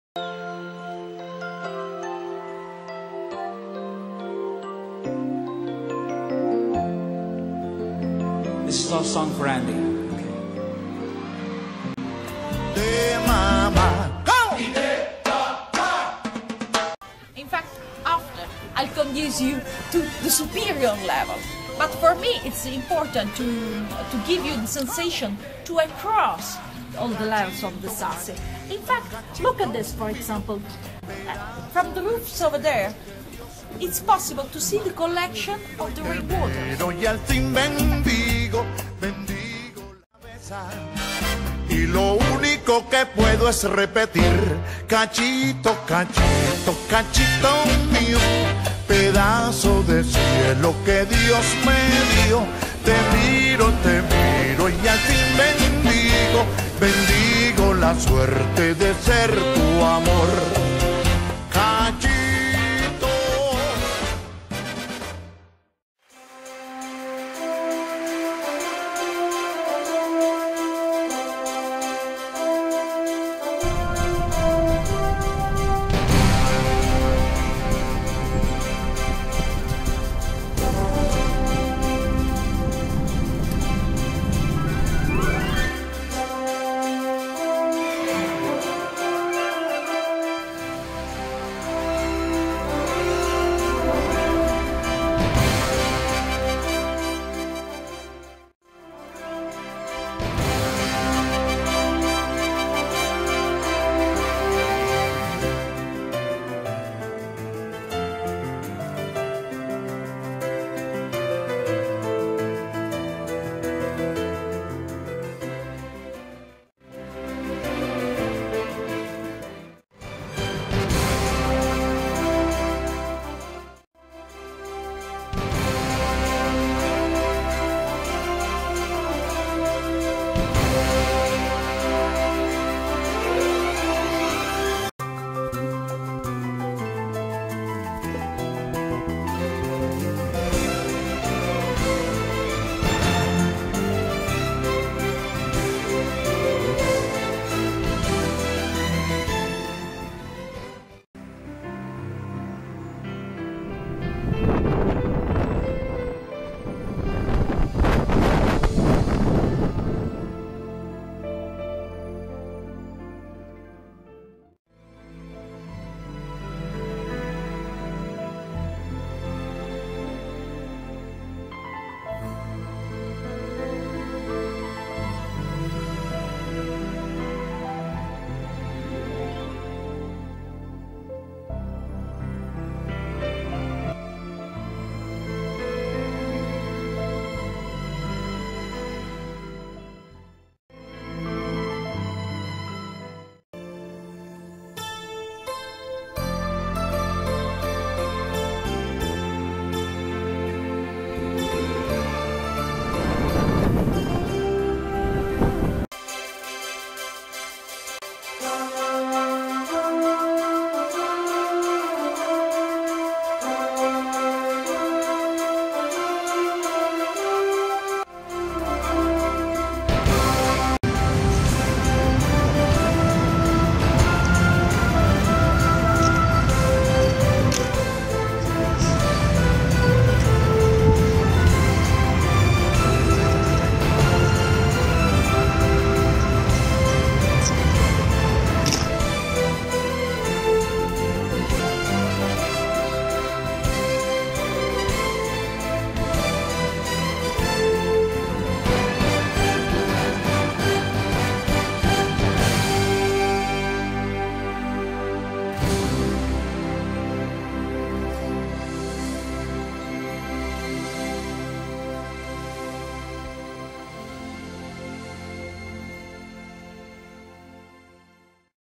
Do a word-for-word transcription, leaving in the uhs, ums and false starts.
This is a song for Andy. In fact, after, I'll conduce you to the superior level. But for me, it's important to, to give you the sensation to across all the levels of the salsa. In fact, look at this, for example. From the roofs over there, it's possible to see the collection of the rainwater. Y lo único que puedo es repetir, cachito, cachito, cachito mío, pedazo de cielo que Dios me dio. Te miro, te miro y al fin bendigo, bendigo la suerte de ser tu amor.